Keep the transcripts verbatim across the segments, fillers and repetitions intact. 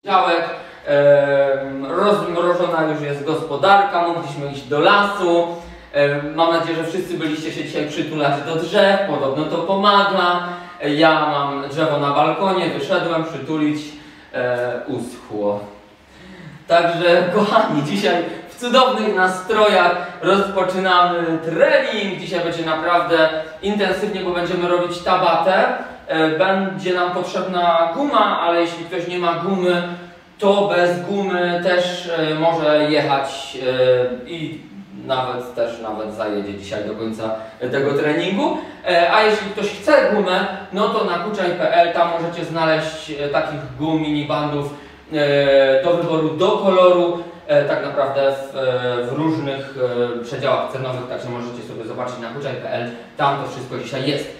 Działek, e, rozmrożona już jest gospodarka, mogliśmy iść do lasu. E, mam nadzieję, że wszyscy byliście się dzisiaj przytulać do drzew, podobno to pomaga. E, ja mam drzewo na balkonie, wyszedłem przytulić, e, uschło. Także kochani, dzisiaj w cudownych nastrojach rozpoczynamy trening. Dzisiaj będzie naprawdę intensywnie, bo będziemy robić tabatę. Będzie nam potrzebna guma, ale jeśli ktoś nie ma gumy, to bez gumy też może jechać i nawet też nawet zajedzie dzisiaj do końca tego treningu. A jeśli ktoś chce gumę, no to na kuczaj kropka pe el tam możecie znaleźć takich gum, minibandów do wyboru, do koloru, tak naprawdę w, w różnych przedziałach cenowych, także możecie sobie zobaczyć na kuczaj kropka pe el, tam to wszystko dzisiaj jest.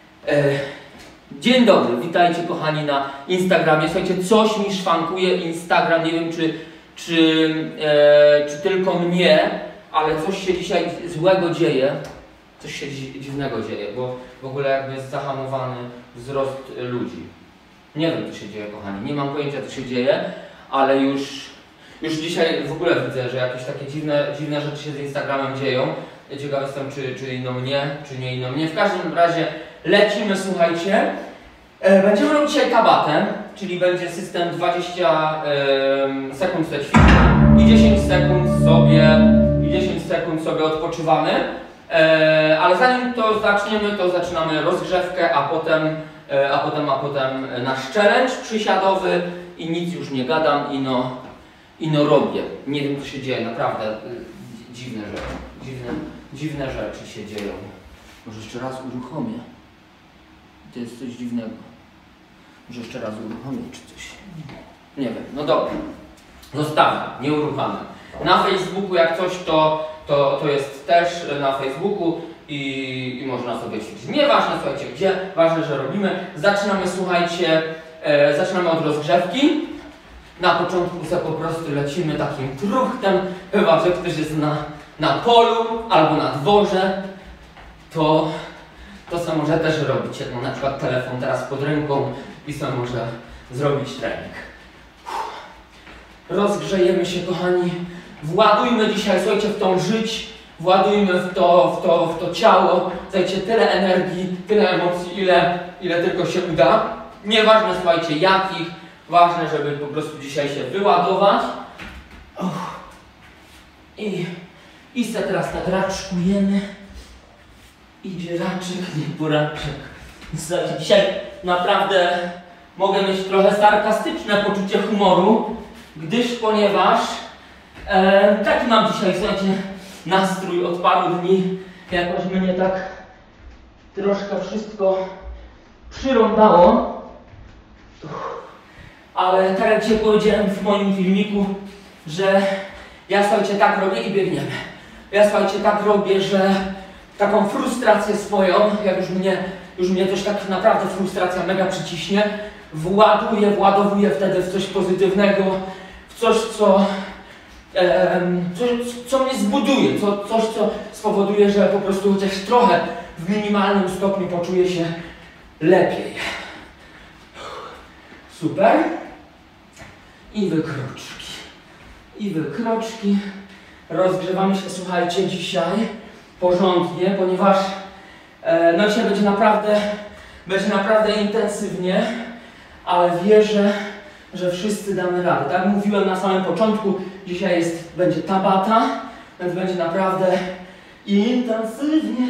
Dzień dobry, witajcie kochani na Instagramie. Słuchajcie, coś mi szwankuje Instagram, nie wiem czy, czy, e, czy tylko mnie, ale coś się dzisiaj złego dzieje, coś się dziwnego dzieje, bo w ogóle jakby jest zahamowany wzrost ludzi. Nie wiem co się dzieje kochani, nie mam pojęcia co się dzieje, ale już, już dzisiaj w ogóle widzę, że jakieś takie dziwne, dziwne rzeczy się z Instagramem dzieją. Ciekaw jestem czy, czy ino mnie, czy nie ino mnie. W każdym razie lecimy, słuchajcie. E, będziemy robić dzisiaj tabatę, czyli będzie system dwadzieścia sekund sobie ćwiczeń i dziesięć sekund sobie, i dziesięć sekund sobie odpoczywamy. E, ale zanim to zaczniemy, to zaczynamy rozgrzewkę, a potem, e, a potem, a potem nasz challenge przysiadowy i nic już nie gadam, ino, ino robię. Nie wiem co się dzieje, naprawdę e, dziwne rzeczy, dziwne, dziwne rzeczy się dzieją. Może jeszcze raz uruchomię. To jest coś dziwnego. Może jeszcze raz uruchomię czy coś. Nie wiem, no dobra. Zostawiam, nie uruchamiam. Na Facebooku jak coś to, to, to jest też na Facebooku i, i można sobie ćwiczyć. Nieważne, słuchajcie, gdzie, ważne, że robimy. Zaczynamy, słuchajcie, e, zaczynamy od rozgrzewki. Na początku sobie po prostu lecimy takim truchtem, chyba że ktoś jest na, na polu albo na dworze, to to co może też robić, jak mam na przykład telefon teraz pod ręką i co może zrobić trening. Rozgrzejemy się kochani, władujmy dzisiaj, słuchajcie, w tą żyć, władujmy w to, w to, w to ciało, dajcie tyle energii, tyle emocji, ile, ile tylko się uda. Nieważne, słuchajcie, jakich, ważne, żeby po prostu dzisiaj się wyładować. Uff. I, i se teraz tak raczkujemy. Idzie raczek, nie buraczek. Słuchajcie, dzisiaj naprawdę mogę mieć trochę sarkastyczne poczucie humoru, gdyż ponieważ e, taki mam dzisiaj, słuchajcie, nastrój od paru dni. Jakoś mnie tak troszkę wszystko przyrąbało. Ale tak jak dzisiaj powiedziałem w moim filmiku, że ja, słuchajcie, tak robię i biegniemy. Ja, słuchajcie, tak robię, że taką frustrację swoją, jak już mnie, już mnie coś tak naprawdę frustracja mega przyciśnie, właduję, władowuję wtedy w coś pozytywnego, w coś, co, e, coś, co mnie zbuduje, co, coś, co spowoduje, że po prostu chociaż trochę w minimalnym stopniu poczuję się lepiej. Super. I wykroczki. I wykroczki. Rozgrzewamy się, słuchajcie, dzisiaj porządnie, ponieważ e, no dzisiaj będzie naprawdę, będzie naprawdę intensywnie, ale wierzę, że wszyscy damy radę. Tak jak mówiłem na samym początku, dzisiaj jest, będzie tabata, więc będzie naprawdę intensywnie.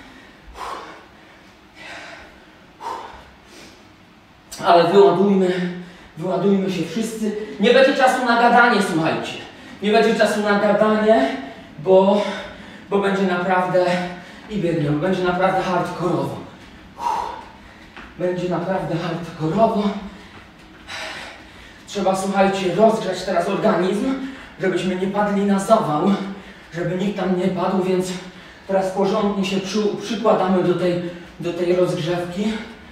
Ale wyładujmy, wyładujmy się wszyscy. Nie będzie czasu na gadanie, słuchajcie. Nie będzie czasu na gadanie, bo bo będzie naprawdę i biegniemy, będzie naprawdę hardkorowo. Będzie naprawdę hardkorowo. Trzeba, słuchajcie, rozgrzać teraz organizm, żebyśmy nie padli na zawał, żeby nikt tam nie padł, więc teraz porządnie się przy, przykładamy do tej, do tej rozgrzewki,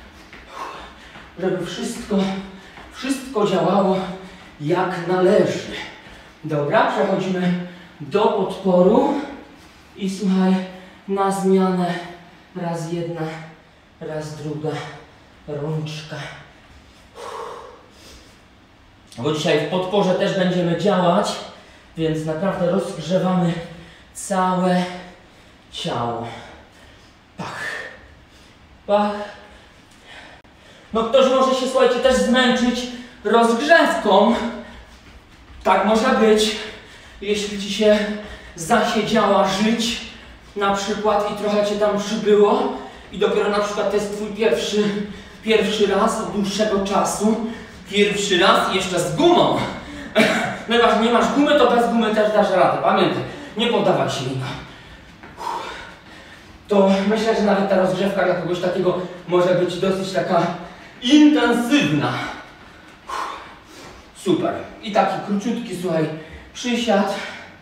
żeby wszystko, wszystko działało jak należy. Dobra, przechodzimy do podporu. I słuchaj, na zmianę raz jedna, raz druga rączka. bo dzisiaj w podporze też będziemy działać, więc naprawdę rozgrzewamy całe ciało. Pach, pach. No ktoś może się, słuchajcie, też zmęczyć rozgrzewką. Tak może być, jeśli ci się zasiedziała żyć na przykład i trochę cię tam przybyło i dopiero na przykład to jest twój pierwszy, pierwszy raz od dłuższego czasu. Pierwszy raz i jeszcze z gumą. No chyba, że nie masz gumy, to bez gumy też dasz radę. Pamiętaj, nie poddawaj się jej. To myślę, że nawet ta rozgrzewka dla kogoś takiego może być dosyć taka intensywna. Super. I taki króciutki, słuchaj, przysiad.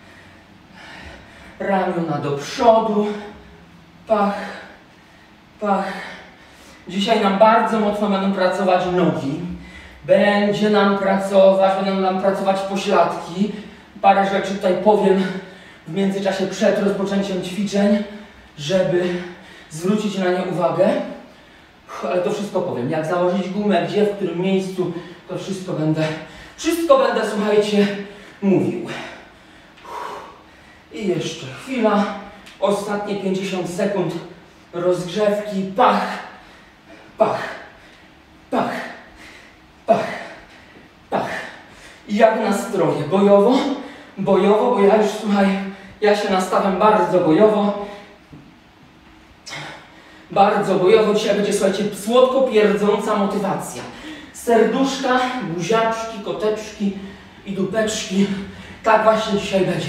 Ramiona do przodu. Pach, pach. Dzisiaj nam bardzo mocno będą pracować nogi. Będzie nam pracować, będą nam pracować pośladki. Parę rzeczy tutaj powiem w międzyczasie przed rozpoczęciem ćwiczeń, żeby zwrócić na nie uwagę. Ale to wszystko powiem. Jak założyć gumę, gdzie, w którym miejscu, to wszystko będę, wszystko będę, słuchajcie, mówił. I jeszcze chwila. Ostatnie pięćdziesiąt sekund rozgrzewki. Pach, pach, pach, pach, pach. I jak nastroje? Bojowo? Bojowo, bo ja już, słuchaj, ja się nastawiam bardzo bojowo. Bardzo bojowo. Dzisiaj będzie, słuchajcie, słodko pierdząca motywacja. Serduszka, buziaczki, koteczki i dupeczki. Tak właśnie dzisiaj będzie.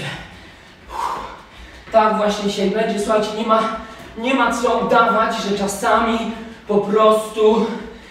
Tak właśnie dzisiaj będzie. Słuchajcie, nie ma, nie ma co udawać, że czasami po prostu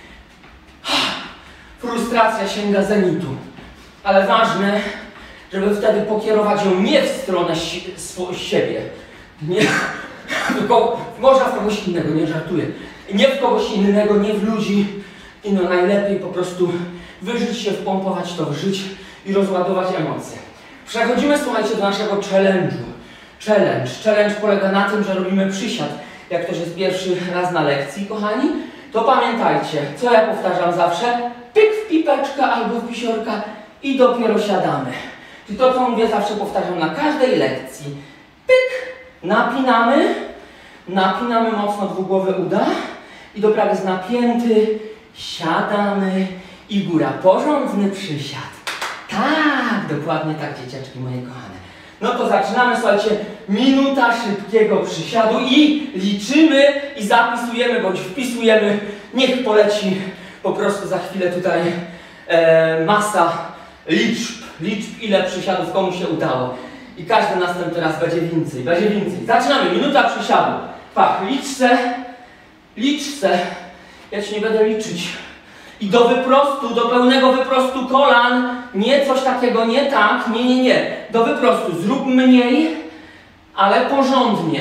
frustracja sięga zenitu. Ale ważne, żeby wtedy pokierować ją nie w stronę siebie. Nie, tylko można w kogoś innego, nie żartuję. Nie w kogoś innego, nie w ludzi. I no najlepiej po prostu wyżyć się, wpompować to w życie i rozładować emocje. Przechodzimy, słuchajcie, do naszego challenge'u. Challenge. Challenge polega na tym, że robimy przysiad. Jak ktoś jest pierwszy raz na lekcji, kochani, to pamiętajcie, co ja powtarzam zawsze. Pyk w pipeczkę albo w pisiorka i dopiero siadamy. Czyli to, co mówię, zawsze powtarzam na każdej lekcji. Pyk, napinamy, napinamy mocno dwugłowe uda i do prawy jest napięty, siadamy i góra. Porządny przysiad. Tak, dokładnie tak, dzieciaczki moje kochane. No to zaczynamy, słuchajcie, minuta szybkiego przysiadu i liczymy i zapisujemy bądź wpisujemy. Niech poleci po prostu za chwilę tutaj e, masa liczb, liczb, ile przysiadów komu się udało. I każdy następny raz będzie więcej, będzie więcej. Zaczynamy, minuta przysiadu. Pach, licz se, licz se. Ja ci nie będę liczyć. I do wyprostu, do pełnego wyprostu kolan, nie coś takiego, nie tak, nie, nie, nie. Do wyprostu, zrób mniej, ale porządnie.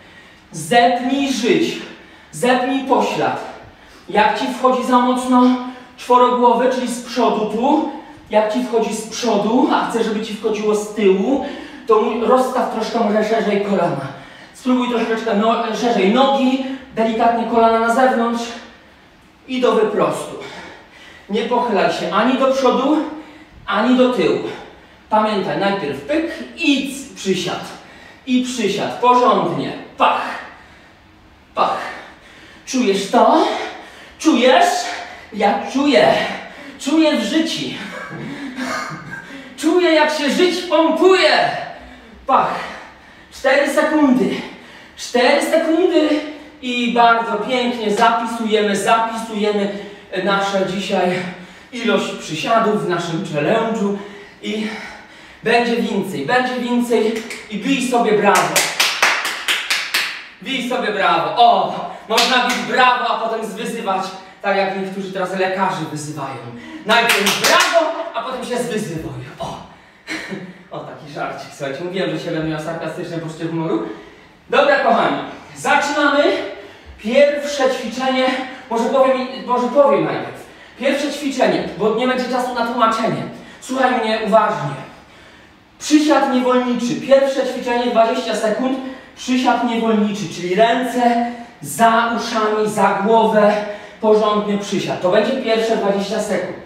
Zepnij żyć, zepnij poślad. Jak ci wchodzi za mocno czworogłowy, czyli z przodu tu, jak ci wchodzi z przodu, a chcę, żeby ci wchodziło z tyłu, to rozstaw troszkę może szerzej kolana. Spróbuj troszeczkę no, szerzej nogi, delikatnie kolana na zewnątrz i do wyprostu. Nie pochylaj się ani do przodu, ani do tyłu. Pamiętaj, najpierw pyk i przysiad. I przysiad, porządnie. Pach, pach. Czujesz to? Czujesz? Ja czuję. Czuję w życiu. Czuję, jak się żyć pompuje. Pach. Cztery sekundy. Cztery sekundy i bardzo pięknie zapisujemy, zapisujemy nasze dzisiaj ilość przysiadów w naszym challenge'u i będzie więcej, będzie więcej i bij sobie brawo. Bij sobie brawo. O, można bić brawo, a potem zwyzywać, tak jak niektórzy teraz lekarze wyzywają. Najpierw brawo, a potem się zwyzywają. O, o taki żarcik, słuchajcie, mówiłem, że się będę miał sarkastyczne poczucie humoru. Dobra, kochani, zaczynamy pierwsze ćwiczenie. Może powiem, może powiem najpierw. Pierwsze ćwiczenie, bo nie będzie czasu na tłumaczenie. Słuchaj mnie uważnie. Przysiad niewolniczy. Pierwsze ćwiczenie dwadzieścia sekund. Przysiad niewolniczy, czyli ręce za uszami, za głowę. Porządnie przysiad. To będzie pierwsze dwadzieścia sekund.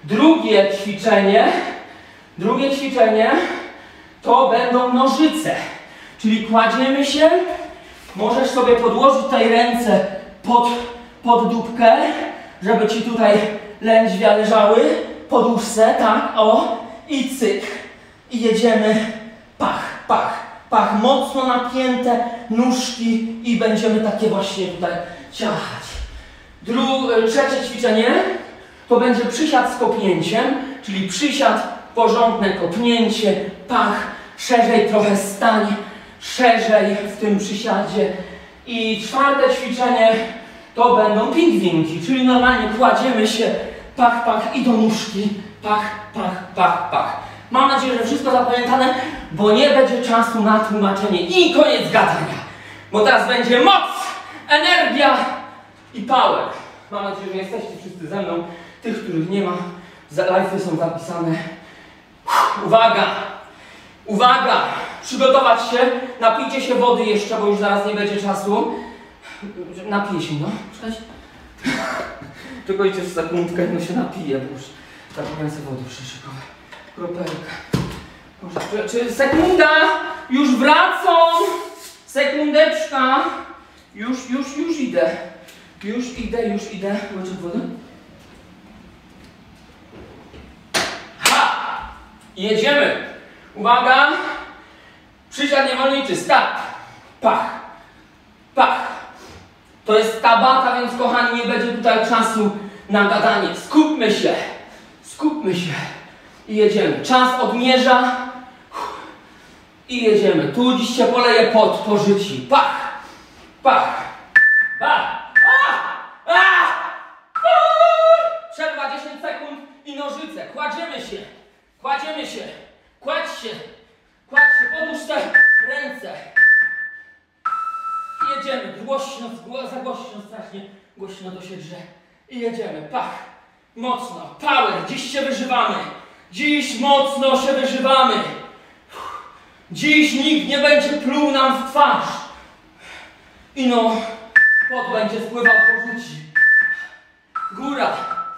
Drugie ćwiczenie, drugie ćwiczenie to będą nożyce. Czyli kładziemy się, możesz sobie podłożyć tutaj ręce pod, pod dupkę, żeby ci tutaj lędźwia leżały, podłóż se, tak, o, i cyk. I jedziemy, pach, pach, pach, mocno napięte nóżki i będziemy takie właśnie tutaj ciachać. Dru trzecie ćwiczenie to będzie przysiad z kopnięciem, czyli przysiad, porządne kopnięcie, pach, szerzej trochę stań, szerzej w tym przysiadzie. I czwarte ćwiczenie to będą pingwinki, czyli normalnie kładziemy się, pach, pach i do nóżki, pach, pach, pach, pach. Mam nadzieję, że wszystko zapamiętane, bo nie będzie czasu na tłumaczenie. I koniec gadania, bo teraz będzie moc, energia i power. Mam nadzieję, że jesteście wszyscy ze mną. Tych, których nie ma, live'y są zapisane. Uwaga! Uwaga! Przygotować się, napijcie się wody jeszcze, bo już zaraz nie będzie czasu. Napiję się, no. Czekajcie. Tylko idzie sekundkę, no się napiję, bo już zapomniałem sobie wody przyszykować. Kropelka. Może, czy, czy sekunda? Już wracam! Sekundeczka! Już, już, już idę. Już idę, już idę. Łyczek wody. Ha! Jedziemy! Uwaga! Przysiad niewolniczy, start! Pach! Pach! To jest tabata, więc kochani, nie będzie tutaj czasu na gadanie. Skupmy się! Skupmy się! I jedziemy. Czas odmierza. I jedziemy. Tu dziś się poleje pot po życiu. Pach! Pach! Pach! Przerwa dziesięć sekund i nożyce. Kładziemy się. Kładziemy się. Kładź się. Kładź się. Podłóż te ręce. I jedziemy. Głośno, za głośno, strasznie głośno to się drze. I jedziemy. Pach. Mocno. Power. Dziś się wyżywamy. Dziś mocno się wyżywamy. Dziś nikt nie będzie pluł nam w twarz. I no, pot będzie spływał po życiu. Góra.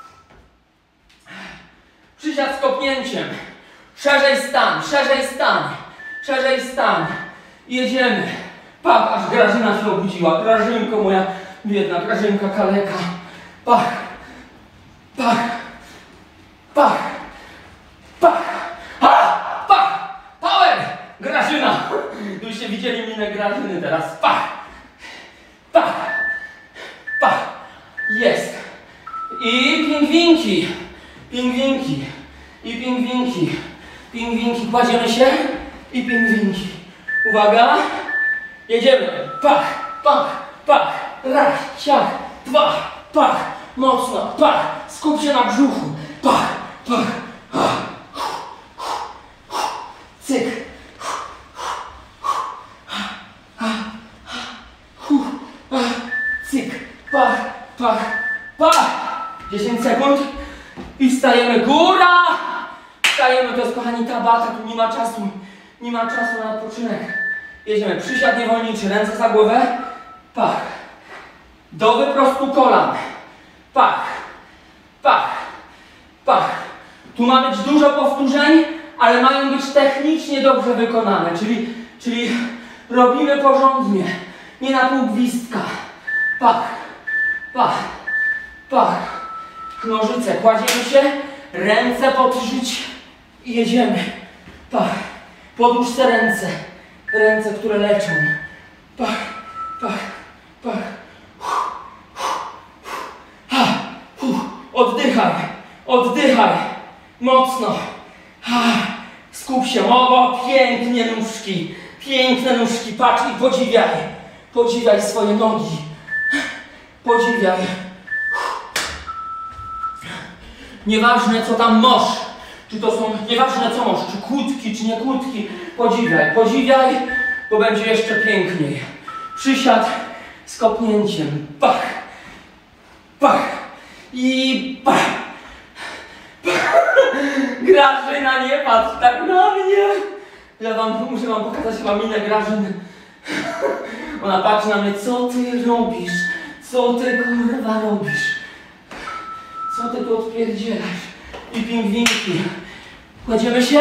Przysiad z kopnięciem. Szerzej stań, szerzej stań, szerzej stań. Jedziemy. Pach, aż Grażyna się obudziła. Grażynko moja biedna, Grażynka kaleka. Pach, pach, pach, pach, ha, pach, power, Grażyna. Byście widzieli minę Grażyny teraz. Pach, pach, pach. Jest. I pingwinki, pingwinki, i pingwinki, pingwinki. Kładziemy się i pingwinki. Uwaga. Jedziemy. Pach, pach, pach. Raz, ciach, dwa, pach. Mocno, pach. Skup się na brzuchu. Pach, pach. Cyk. Cyk. Pach, pach, pach. dziesięć sekund. I wstajemy. Góra! Wstajemy. To jest, kochani, tabata. Tu nie ma czasu. Nie ma czasu na odpoczynek. Jedziemy. Przysiad niewolniczy. Ręce za głowę. Pach. Do wyprostu kolan. Pach. Pach. Pach. Tu ma być dużo powtórzeń, ale mają być technicznie dobrze wykonane. Czyli, czyli robimy porządnie. Nie na pół gwizdka. Pach. Pach. Pach. Nożyce. Kładziemy się. Ręce pod żyć. I jedziemy. Pach. Podłóż te ręce. Ręce, które leczą. Pach. Pach. Pach. Ha. Oddychaj. Oddychaj. Mocno. Ha. Skup się. O, pięknie nóżki. Piękne nóżki. Patrz i podziwiaj. Podziwiaj swoje nogi. Podziwiaj. Nieważne co tam masz. Czy to są, nieważne co masz. Czy kłódki, czy nie kłódki. Podziwiaj. Podziwiaj, bo będzie jeszcze piękniej. Przysiad z kopnięciem. Pach. Pach. I pach. Grażyna, nie patrz tak na mnie. Ja wam muszę wam pokazać chyba minę Grażyny. Ona patrzy na mnie, co ty robisz? Co ty kurwa robisz? Co ty tu odpierdzielasz? i pingwinki. Kładziemy się.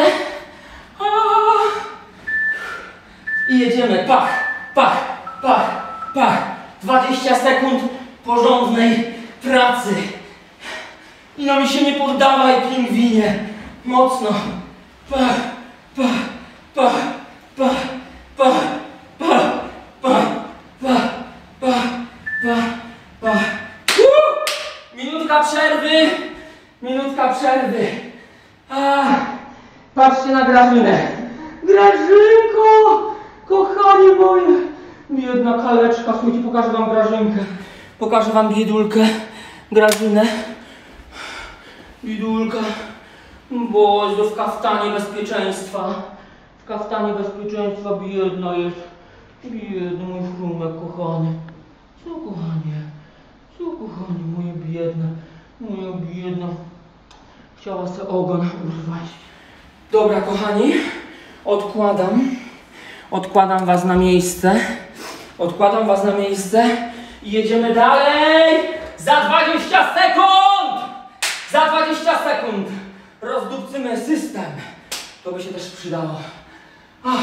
I jedziemy. Pach, pach, pach, pach. dwadzieścia sekund porządnej pracy. I no mi się nie poddawaj, pingwinie. Mocno. Pach, pach, pach, pach, pach, pach, pach, pach, pach, pach, pach. Minutka przerwy. Minutka przerwy. A, patrzcie na Grażynę. Grażynko! Kochanie moje! Biedna kaleczka. Słuchajcie, pokażę wam Grażynkę. Pokażę wam biedulkę. Grażynę. Bidulka. Boże, w kaftanie bezpieczeństwa. W kaftanie bezpieczeństwa biedna jest. Biedny mój chrumek, kochany. Co, kochanie? Co, kochanie, moje biedne. Moja biedna. Chciała sobie ogon urwać. Dobra, kochani. Odkładam. Odkładam was na miejsce. Odkładam was na miejsce. I jedziemy dalej. Za dwadzieścia sekund! Za dwadzieścia sekund rozdupcymy system. To by się też przydało. Ach.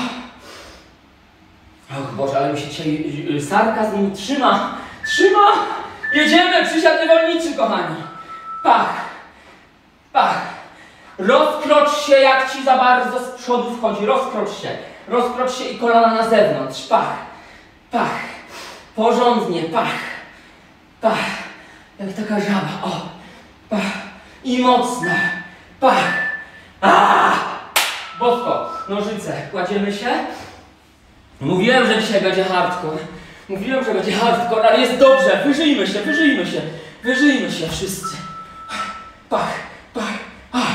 Och Boże, ale mi się dzisiaj sarkazm trzyma. Trzyma! Jedziemy! Przysiad niewolniczy, kochani. Pach. Pach. Rozkrocz się, jak ci za bardzo z przodu wchodzi. Rozkrocz się. Rozkrocz się i kolana na zewnątrz. Pach. Pach. Porządnie. Pach. Pach. Jak taka żaba. O. Pach. I mocno. Pach. Aaaa! Bosko. Nożyce. Kładziemy się. Mówiłem, że dzisiaj będzie hardcore. Mówiłem, że będzie hardcore, ale jest dobrze. Wyżyjmy się, wyżyjmy się. Wyżyjmy się wszyscy. Pach. Pach. Ach.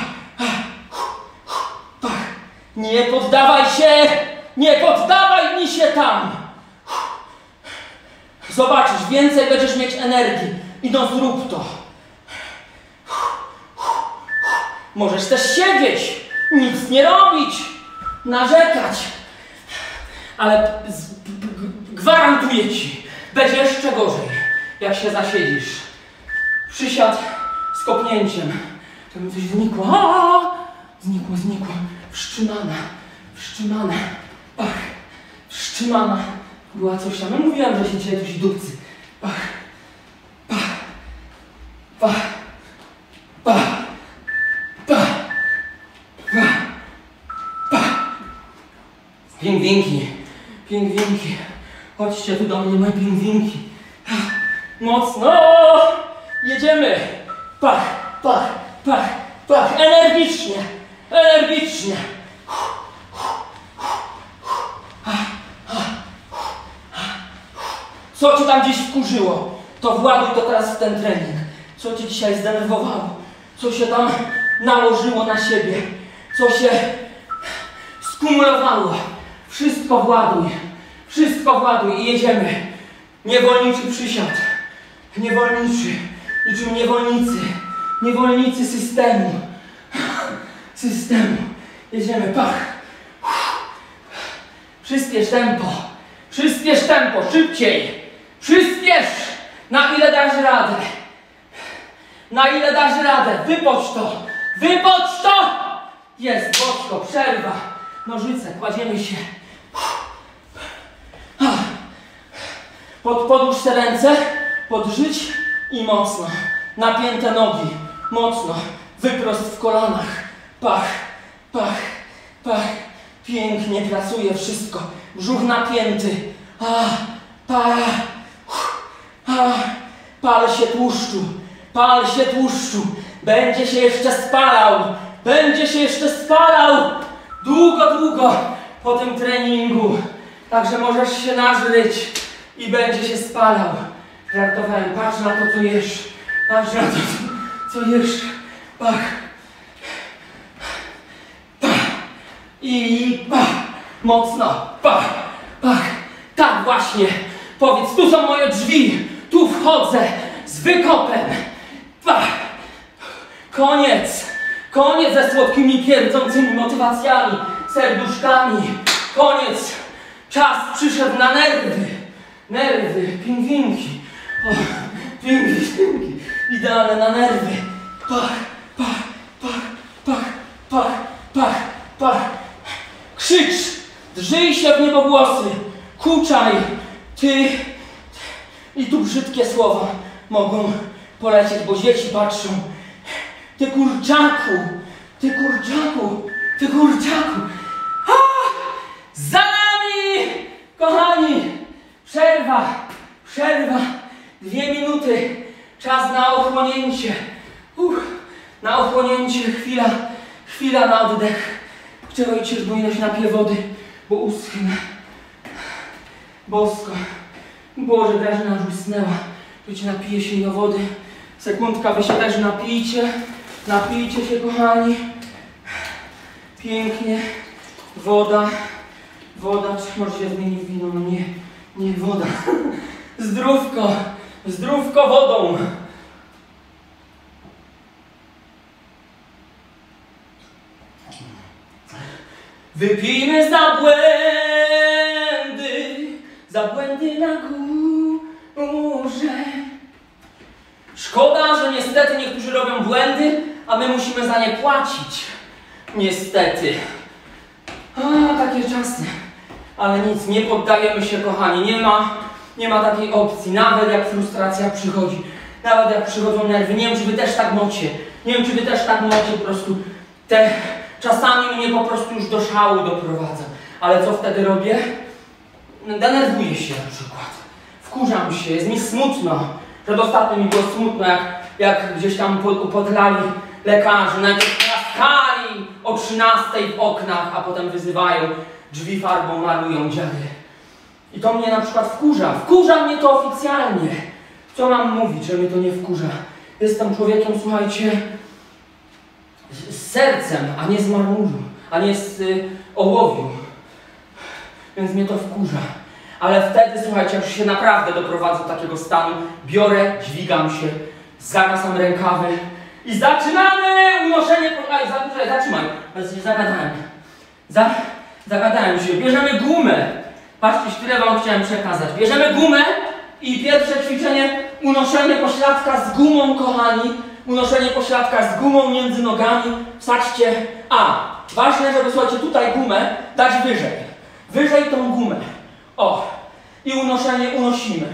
Pach. Nie poddawaj się. Nie poddawaj mi się tam. Zobaczysz, więcej będziesz mieć energii. I no zrób to. Możesz też siedzieć, nic nie robić, narzekać. Ale gwarantuję ci, będzie jeszcze gorzej, jak się zasiedzisz. Przysiad z kopnięciem. To mi coś znikło. Aaaa! Znikło, znikło. Wszczymana, wszczymana. Pach, wszczymana. Była coś tam. Ja mówiłem, że się dzisiaj coś dupcy. Pach, pach, pach, pach, pach, pach, pach. Pingwinki, pingwinki. Chodźcie tu do mnie, moje pingwinki. Mocno. Jedziemy. Pach, pach, pach, pach. Energicznie, energicznie. Co cię tam gdzieś wkurzyło, to właduj to teraz w ten trening. Co cię dzisiaj zdenerwowało, co się tam nałożyło na siebie, co się skumulowało. Wszystko właduj, wszystko właduj i jedziemy. Niewolniczy przysiad, niewolniczy, niczym niewolnicy, niewolnicy systemu, systemu. Jedziemy, pach. Przyspiesz tempo, przyspiesz tempo, szybciej. Przyspiesz! Na ile dasz radę? Na ile dasz radę? Wypocz to! Wypocz to! Jest, boczko, przerwa. Nożyce, kładziemy się. Pod, podłóż te ręce, podrzyć i mocno. Napięte nogi, mocno. Wyprost w kolanach. Pach, pach, pach. Pięknie pracuje wszystko. Brzuch napięty. A, pach. Pal się tłuszczu, pal się tłuszczu, będzie się jeszcze spalał, będzie się jeszcze spalał długo, długo po tym treningu. Także możesz się nażryć i będzie się spalał. Żartowałem, patrz na to, co jesz, patrz na to, co jesz, pach, pach i pach, mocno, pach, pach, tak właśnie. Powiedz, tu są moje drzwi, tu wchodzę z wykopem. Pach. Koniec. Koniec ze słodkimi, pierdzącymi motywacjami, serduszkami. Koniec. Czas przyszedł na nerwy. Nerwy, pingwinki. O, pingwinki. Idealne na nerwy. Pach, pach, pach. pach, pach, pach. Krzycz, drżyj się w niebogłosy, kuczaj, ty. I tu brzydkie słowa mogą polecieć, bo dzieci patrzą. Ty kurczaku, ty kurczaku, ty kurczaku. Ha! Za nami, kochani, przerwa, przerwa, dwie minuty, czas na ochłonięcie. Uff, na ochłonięcie, chwila, chwila na oddech. Czekajcie, bo ile się napiję wody, bo uschnę. Bosko. Boże, Grażyna już usnęła. Wiecie, napije się do wody. Sekundka, wy się też napijcie. Napijcie się, kochani. Pięknie. Woda. Woda, czy może się zmieni w wino? No nie, nie woda. Zdrówko. Zdrówko wodą. Wypijmy za błędy, za błędy na górze. Szkoda, że niestety niektórzy robią błędy, a my musimy za nie płacić. Niestety. A, takie czasy. Ale nic, nie poddajemy się, kochani. Nie ma, nie ma takiej opcji. Nawet jak frustracja przychodzi. Nawet jak przychodzą nerwy. Nie wiem, czy wy też tak macie. Nie wiem, czy wy też tak macie po prostu. Te... Czasami mnie po prostu już do szału doprowadza. Ale co wtedy robię? Denerwuję się na przykład. Wkurzam się, jest mi smutno. Że ostatnio mi było smutno, jak, jak gdzieś tam upodlali lekarze. Najpierw klaskali o trzynastej w oknach, a potem wyzywają, drzwi farbą malują, dziady. I to mnie na przykład wkurza. Wkurza mnie to oficjalnie. Co mam mówić, że mnie to nie wkurza? Jestem człowiekiem, słuchajcie, z sercem, a nie z marmuru, a nie z y, ołowiu. Więc mnie to wkurza. Ale wtedy, słuchajcie, jak już się naprawdę doprowadzę do takiego stanu, biorę, dźwigam się, zakasam rękawy i zaczynamy unoszenie... Aj, za, zatrzymaj, zagadałem. Za, zagadałem się. Bierzemy gumę. Patrzcie, tyle wam chciałem przekazać. Bierzemy gumę i pierwsze ćwiczenie, unoszenie pośladka z gumą, kochani. Unoszenie pośladka z gumą między nogami. Wsadźcie. A, ważne, żeby, słuchajcie, tutaj gumę dać wyżej. Wyżej tą gumę. O. I unoszenie, unosimy.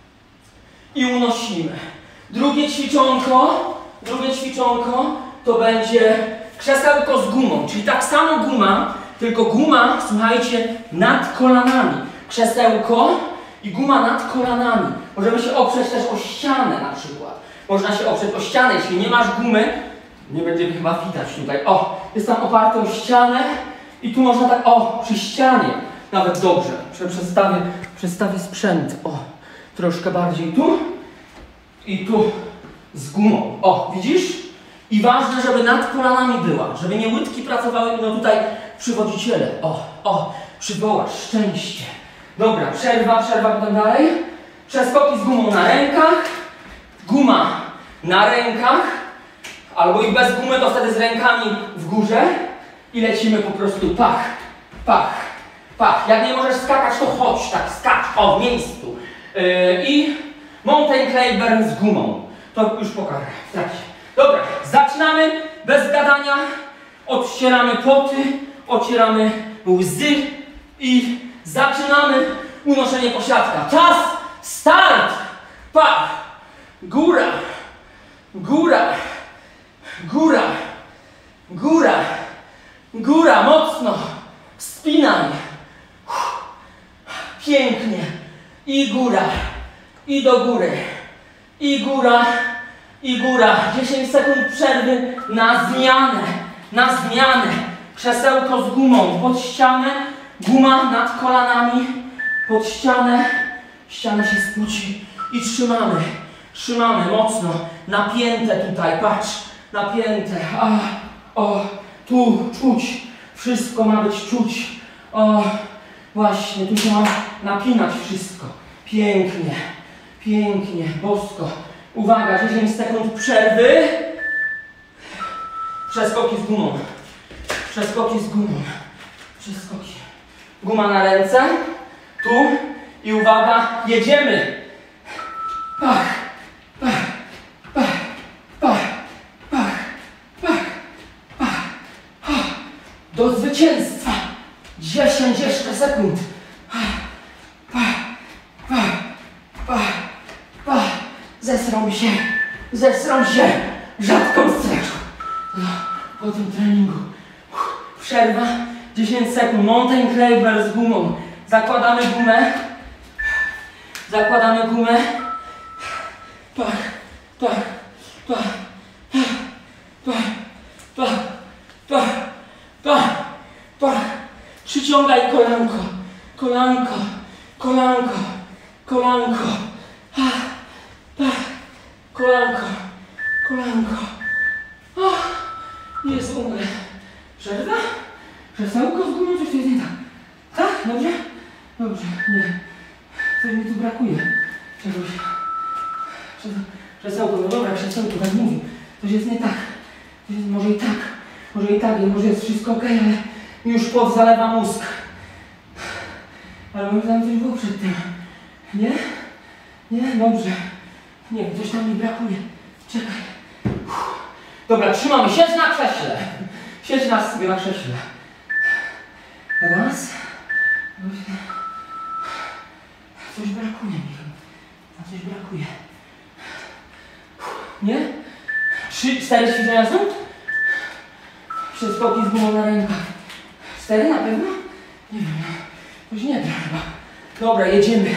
I unosimy. Drugie ćwiczonko, drugie ćwiczonko to będzie krzesełko z gumą. Czyli tak samo guma, tylko guma, słuchajcie, nad kolanami. Krzesełko i guma nad kolanami. Możemy się oprzeć też o ścianę na przykład. Można się oprzeć o ścianę, jeśli nie masz gumy, nie będzie chyba widać tutaj. O, jest tam oparte o ścianę i tu można tak, o, przy ścianie. Nawet dobrze. Przestawię, przestawię sprzęt. O, troszkę bardziej tu i tu z gumą. O, widzisz? I ważne, żeby nad kolanami była, żeby nie łydki pracowały, no tutaj przywodziciele. O, o, przywołasz szczęście. Dobra, przerwa, przerwa, potem dalej. Przeskoki z gumą na rękach. Guma na rękach. Albo i bez gumy, to wtedy z rękami w górze. I lecimy po prostu pach, pach, pach. Jak nie możesz skakać, to chodź, tak, skacz, o, w miejscu. Yy, I mountain climber z gumą. To już pokażę w trakcie. Dobra, zaczynamy bez gadania. Odcieramy poty, ocieramy łzy i zaczynamy unoszenie pośladka. Czas, start! Pach! Góra, góra, góra, góra, góra, mocno. Wspinaj. Pięknie. I góra, i do góry, i góra, i góra. dziesięć sekund przerwy na zmianę, na zmianę. Krzesełko z gumą pod ścianę, guma nad kolanami, pod ścianę. Ściana się spłuci i trzymamy. Trzymamy mocno, napięte tutaj, patrz, napięte, a, o, tu czuć, wszystko ma być czuć, o, właśnie, tu się ma napinać wszystko, pięknie, pięknie, bosko, uwaga, dziesięć sekund przerwy, przeskoki z gumą, przeskoki z gumą, przeskoki, guma na ręce, tu i uwaga, jedziemy, pach. Pach, pach, pach, pach, pach, pach, pach. do zwycięstwa. dziesięć jeszcze sekund. Pa, pa, pa, pa. Zesrał się, zesrał się. Rzadką straszą. No, po tym treningu. Przerwa. dziesięć sekund. Mountain climber z gumą. Zakładamy gumę. Zakładamy gumę. Pach, pach, pach, pach, pach, pach, pach, pach. Przyciągaj kolanko, kolanko, kolanko, kolanko. Pach, pach, kolanko, kolanko. Jest umrę. Przerwa? Krzesełko z gumą, coś tu jest nie tak. Tak? Dobrze? Dobrze, nie. Coś mi tu brakuje. Czegoś. Krzesełko, no dobra, krzesełko, tak mówię. Coś jest nie tak. Coś jest, może i tak. Może i tak, może jest wszystko ok, ale mi już pot zalewa mózg. Ale może tam coś było przed tym. Nie? Nie? Dobrze. Nie, coś tam mi brakuje. Czekaj. Uff. Dobra, trzymamy. Siedź na krześle. Siedź na sobie na krześle. Raz. Coś brakuje mi. A coś brakuje. Nie? Trzy, cztery ćwiczenia są? Przeskoki z gumą na rękach. Cztery na pewno? Nie wiem. Coś nie da chyba. Dobra, jedziemy.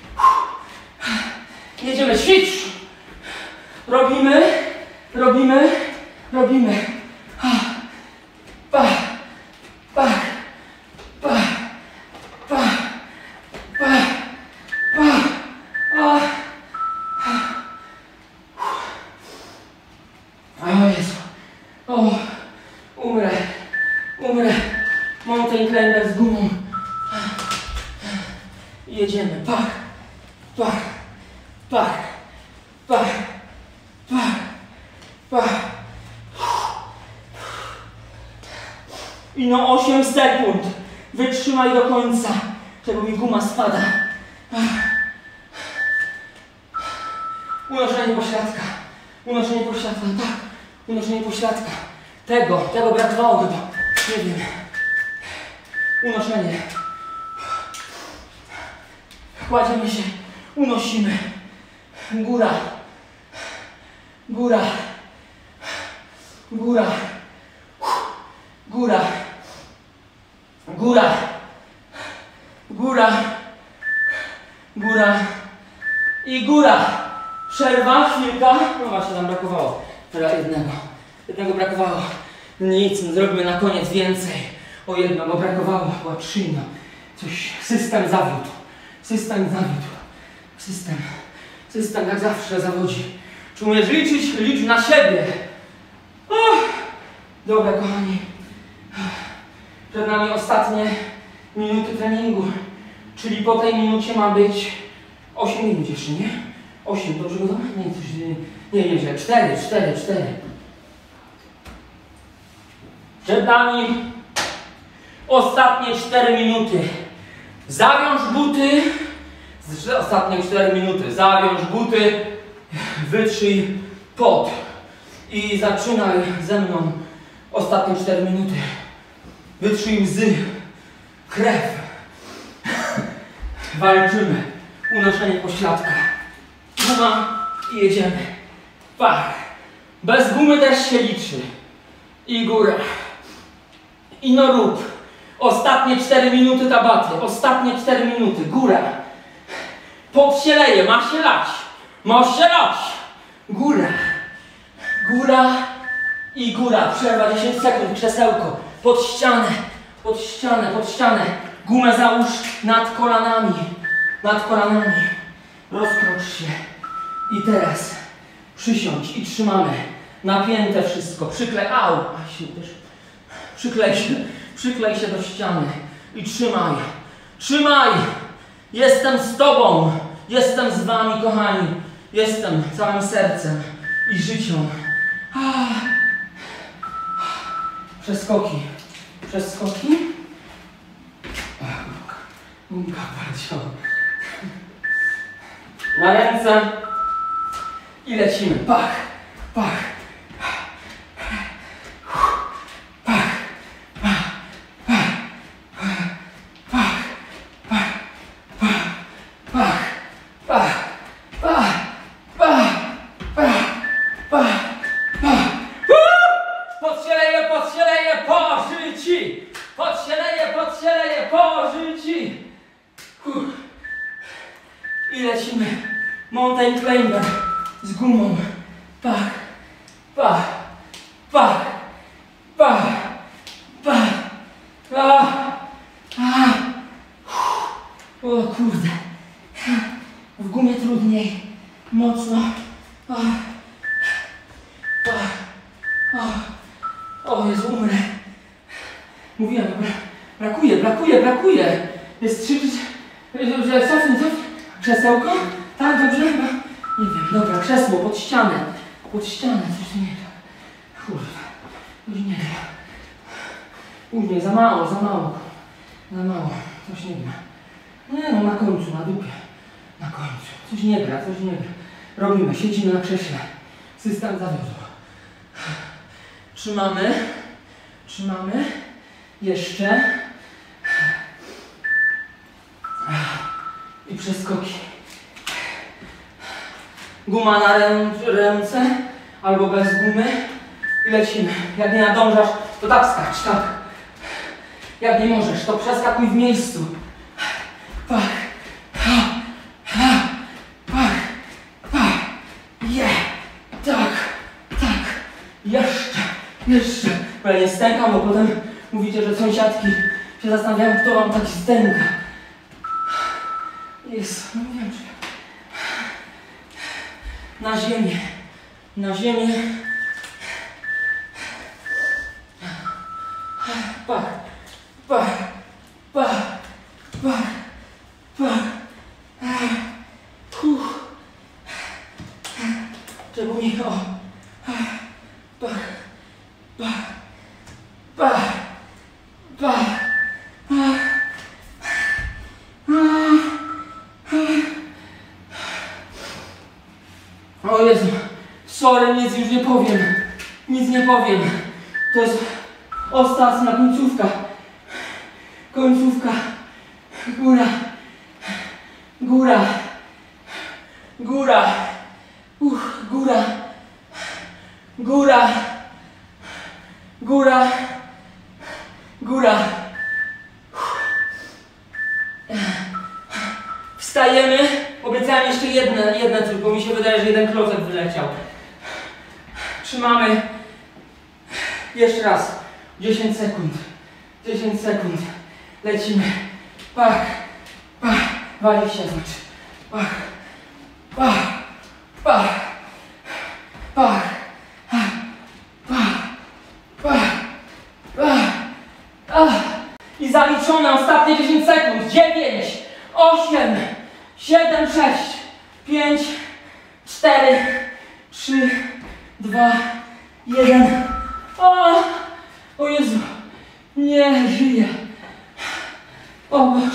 Jedziemy, ćwicz! Robimy, robimy, robimy. Pach, pach, pach, pach, pach, pach, pach. O Jezu. O, umrę, umrę. Mountain climber z gumą. Jedziemy. Pach, pach, pach, pach, pach, pach. I no osiem sekund. Wytrzymaj do końca, czego mi guma spada. Unoszenie pośladka. Unoszenie pośladka, tak. Unoszenie pośladka. Tego, tego brakowało chyba. Nie wiem. Unoszenie. Kładziemy się. Unosimy. Góra. Góra. Góra. Góra. Góra. Góra. Góra. I góra. Przerwa, chwilka. No właśnie, nam brakowało. Teraz jednego. Jednego brakowało. Nic, no zrobimy na koniec więcej. O jedno, bo brakowało. Była trzyna. Coś, system zawiódł. System zawiódł. System. System jak zawsze zawodzi. Czy umiesz liczyć? Licz na siebie. Oh. Dobra, kochani. Przed nami ostatnie minuty treningu. Czyli po tej minucie ma być osiem minut jeszcze, nie? osiem, dobrze gotowe? Nie, coś, nie, nie, nie, cztery, cztery, cztery. Przed nami ostatnie cztery minuty. Zawiąż buty. Ostatnie cztery minuty. Zawiąż buty. Wytrzyj pot. I zaczynaj ze mną ostatnie cztery minuty. Wytrzyj łzy. Krew. Walczymy. Unoszenie pośladka. Guma i jedziemy. Pach. Bez gumy też się liczy. I góra. I no rób. Ostatnie cztery minuty tabaty. Ostatnie cztery minuty. Góra. Pot się leje. Ma się lać. Ma się lać. Góra. Góra. I góra. Przerwa dziesięć sekund. Krzesełko. Pod ścianę. Pod ścianę. Pod ścianę. Gumę załóż nad kolanami. Nad kolanami. Rozkrocz się. I teraz przysiądź i trzymamy. Napięte wszystko. Przyklej. Au. A się też. Przyklej się. Przyklej się do ściany. I trzymaj. Trzymaj. Jestem z Tobą. Jestem z Wami, kochani. Jestem całym sercem i życiem. Przeskoki. Przeskoki. Gumka bardzo. Na ręce. I lecimy. Pach. Pach. Pach. Pach. ci. Podsieleje, podsieleje, położy ci. Uff. I lecimy. Mountain climber z gumą. Pach, pach, pach, pach, pach, pach. O kurde. W gumie trudniej. Mocno. O, o, o Jezu, umrę. Mówiłem, bra brakuje, brakuje, brakuje. Jest trzy, że cofnij, cofnij. Krzesełko? Tak, dobrze? No, nie wiem, dobra, krzesło, pod ścianę. Pod ścianę, coś nie da. Kurwa, coś nie da. Później, za mało, za mało. Za mało, coś nie gra. Nie no, na końcu, na dupie. Na końcu. Coś nie gra, coś nie gra. Robimy, siedzimy na krześle. System zawiódł. Trzymamy. Trzymamy. Jeszcze. I przeskoki. Guma na rę ręce. Albo bez gumy. I lecimy. Jak nie nadążasz, to tak skacz, tak. Jak nie możesz, to przeskakuj w miejscu. Pach. Pach. Pach. Pach. Je. Tak. Tak. Jeszcze. Jeszcze. Bo ja nie stękam, bo potem mówicie, że sąsiadki się zastanawiają, kto wam taki stęka. Jest. No wiem, czy... Na ziemię. Na ziemię. Pach. Pach. Pach. Pach. Pach. Uff. Czemu nie? O. Pach. Pach. Pach. Pach. O Jezu. Sorry, nic już nie powiem. Nic nie powiem. To jest ostatnia końcówka. Końcówka. Góra. Góra. Góra. Uch, góra. Góra. Góra. Góra. Wstajemy. Obiecałem jeszcze jedne, jedne coś, bo mi się wydaje, że jeden klocek wyleciał. Trzymamy. Jeszcze raz. dziesięć sekund. dziesięć sekund. Lecimy. Pach. Pach. Wali się znaczy. Pach. Pach. Pach. Pach. Pach. Pach. Pach. Pach. I zaliczone ostatnie dziesięć sekund. dziewięć, osiem, siedem, sześć, pięć, cztery, trzy, dwa, jeden. O! O Jezu! Nie żyję! O Boże!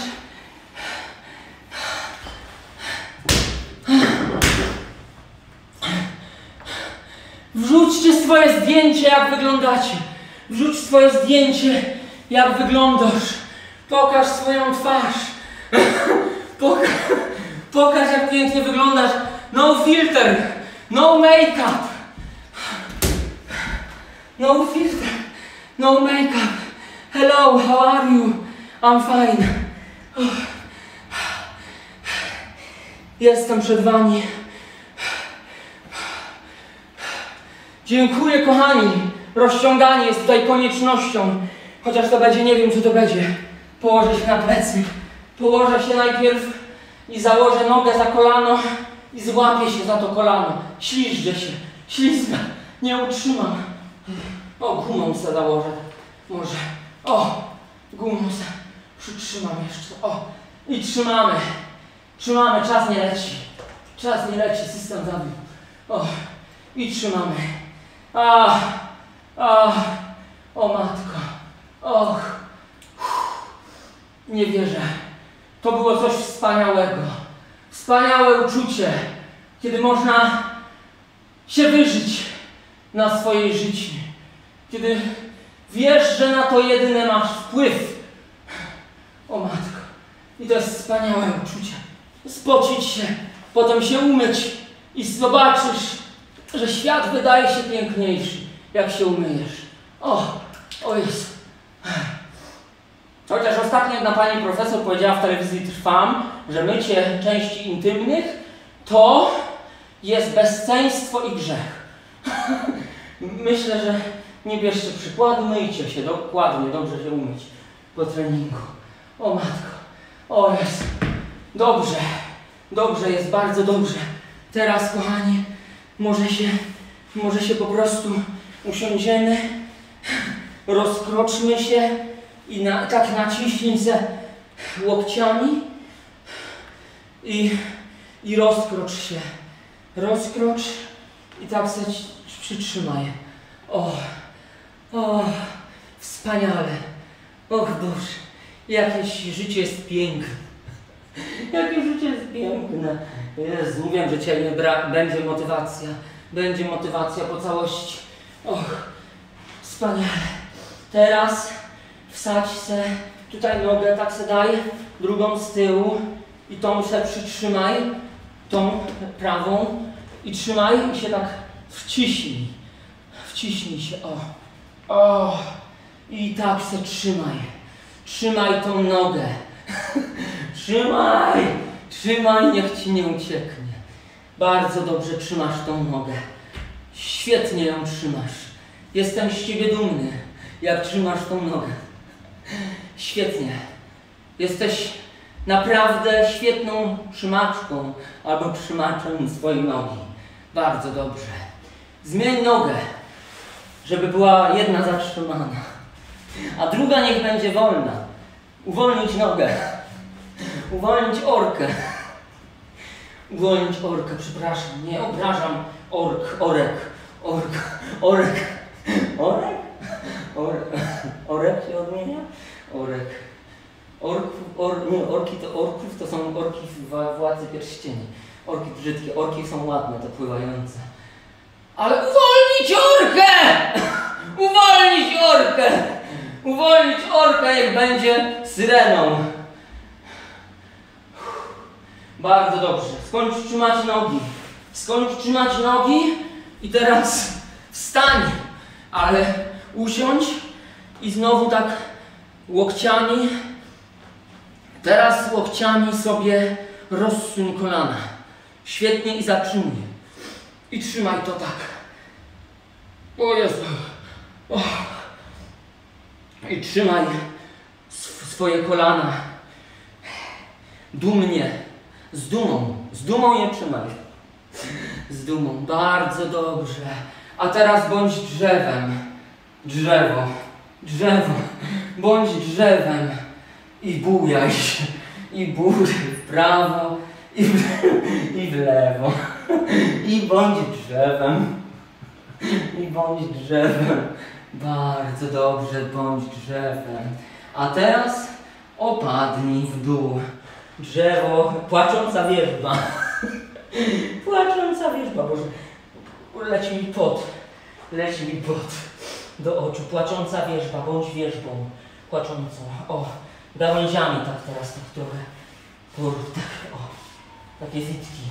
Wrzućcie swoje zdjęcie, jak wyglądacie. Wrzuć swoje zdjęcie, jak wyglądasz. Pokaż swoją twarz. Poka pokaż, jak pięknie wyglądasz. No filter. No make-up. No filter. No make-up. Hello, how are you? I'm fine. Jestem przed wami. Dziękuję, kochani. Rozciąganie jest tutaj koniecznością. Chociaż to będzie, nie wiem, co to będzie. Położę się na plecy. Położę się najpierw i założę nogę za kolano i złapię się za to kolano. Śliżdżę się. Ślizga. Nie utrzymam. O, gumą se założę. Może. O, gumą se przytrzymam jeszcze. O, i trzymamy. Trzymamy. Czas nie leci. Czas nie leci. System zabił. O, i trzymamy. A, a, o matko. Och. Nie wierzę. To było coś wspaniałego. Wspaniałe uczucie, kiedy można się wyżyć na swojej życiu. Kiedy wiesz, że na to jedyne masz wpływ. O matko. I to jest wspaniałe uczucie. Spocić się, potem się umyć i zobaczysz, że świat wydaje się piękniejszy, jak się umyjesz. O, o Jezu. Chociaż ostatnio jedna pani profesor powiedziała w telewizji Trwam, że mycie części intymnych to jest bezceństwo i grzech. Myślę, że nie bierzcie przykładu, myjcie się dokładnie, dobrze się umyć po treningu. O matko, o jest, dobrze, dobrze jest, bardzo dobrze. Teraz, kochani, może się, może się po prostu usiądziemy, rozkroczmy się i na, tak naciśnij se łokciami i, i rozkrocz się. Rozkrocz i tak se przytrzymaj. O, o, wspaniale. Och Boże, jakieś życie jest piękne. Jakie życie jest piękne. Jezu, mówiłem, że Cię nie bra będzie motywacja. Będzie motywacja po całości. Och, wspaniale. Teraz wsadź se tutaj nogę, tak se daj, drugą z tyłu i tą se przytrzymaj, tą prawą i trzymaj i się tak wciśnij. Wciśnij się, o. O. I tak se trzymaj. Trzymaj tą nogę. Trzymaj. Trzymaj, niech Ci nie ucieknie. Bardzo dobrze trzymasz tą nogę. Świetnie ją trzymasz. Jestem z Ciebie dumny, jak trzymasz tą nogę. Świetnie. Jesteś naprawdę świetną trzymaczką albo trzymaczem swojej nogi. Bardzo dobrze. Zmień nogę, żeby była jedna zatrzymana, a druga niech będzie wolna. Uwolnić nogę. Uwolnić orkę. Uwolnić orkę, przepraszam, nie obrażam ork, orek, ork, orek, orek, orek, orek się odmienia? Orek. Orków, or, nie, orki to orków, to są orki w Władcy Pierścieni. Orki brzydkie, orki są ładne, to pływające. Ale uwolnić orkę! Uwolnić orkę! Uwolnić orkę, niech będzie syreną. Bardzo dobrze. Skończ trzymać nogi. Skończ trzymać nogi i teraz wstań. Ale usiądź i znowu tak łokciami. Teraz łokciami sobie rozsuń kolana. Świetnie i zatrzymuj. I trzymaj to tak. O Jezu. O. I trzymaj sw swoje kolana. Dumnie. Z dumą. Z dumą je trzymaj. Z dumą. Bardzo dobrze. A teraz bądź drzewem. Drzewo. Drzewo. Bądź drzewem. I bujaj się. I buj w prawo. I w, i w lewo. I bądź drzewem. I bądź drzewem. Bardzo dobrze, bądź drzewem. A teraz opadnij w dół. Drzewo, płacząca wierzba. Płacząca wierzba, Boże. Leci mi pot. Leci mi pot do oczu. Płacząca wierzba, bądź wierzbą. Płaczącą. O, gałęziami tak teraz, tak trochę. Porób, tak, o. Takie witki.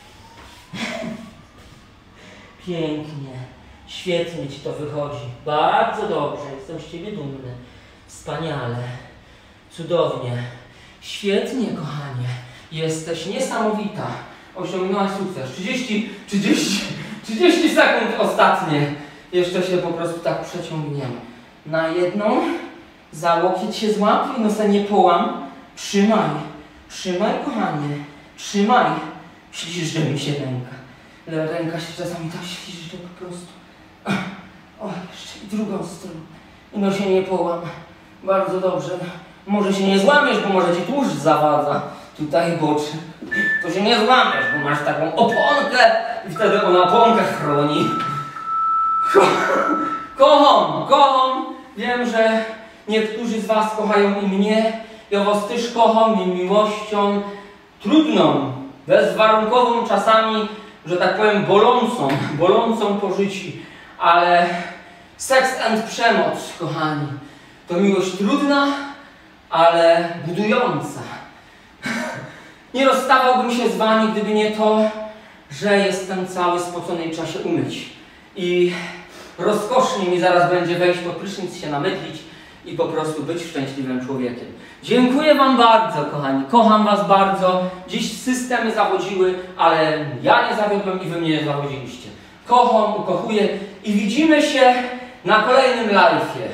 Pięknie. Świetnie Ci to wychodzi. Bardzo dobrze. Jestem z Ciebie dumny. Wspaniale. Cudownie. Świetnie, kochanie. Jesteś niesamowita. Osiągnęłaś sukces. trzydzieści, trzydzieści, trzydzieści sekund ostatnie. Jeszcze się po prostu tak przeciągniemy. Na jedną. Za łokieć się złap i no se nie połam. Trzymaj. Trzymaj, kochanie. Trzymaj. Śliżdże mi się ręka. Ręka się czasami tak śliżdże po prostu. O, jeszcze i drugą stronę. No się nie połam. Bardzo dobrze. Może się nie złamiesz, bo może Ci tłuszcz zawadza. Tutaj boczy. To się nie złamiesz, bo masz taką oponkę i wtedy ona oponkę chroni. Ko kocham, kocham. Wiem, że niektórzy z Was kochają i mnie. Ja Was też kocham i miłością trudną, bezwarunkową czasami, że tak powiem, bolącą, bolącą po życiu. Ale seks and przemoc, kochani, to miłość trudna, ale budująca. Nie rozstawałbym się z Wami, gdyby nie to, że jestem cały spocony i trzeba się umyć. I rozkosznie mi zaraz będzie wejść pod prysznic, się namydlić i po prostu być szczęśliwym człowiekiem. Dziękuję Wam bardzo, kochani. Kocham Was bardzo. Dziś systemy zawodziły, ale ja nie zawiodłem i Wy mnie nie zawodziliście. Kocham, ukochuję i widzimy się na kolejnym live'ie.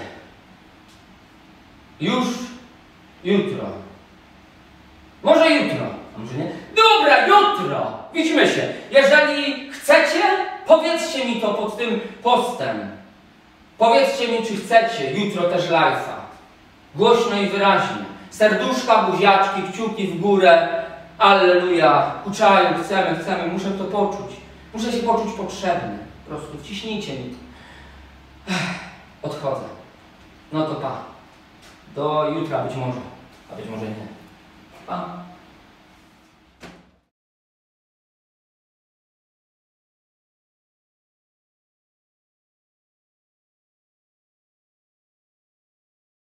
Już jutro. Może jutro. A może nie? Dobra, jutro! Widzimy się. Jeżeli chcecie, powiedzcie mi to pod tym postem. Powiedzcie mi, czy chcecie jutro też live'a. Głośno i wyraźnie. Serduszka, buziaczki, kciuki w górę. Alleluja. Kuczają, chcemy, chcemy. Muszę to poczuć. Muszę się poczuć potrzebny. Po prostu wciśnijcie mi to. Odchodzę. No to pa. Do jutra być może. A być może nie. Pa.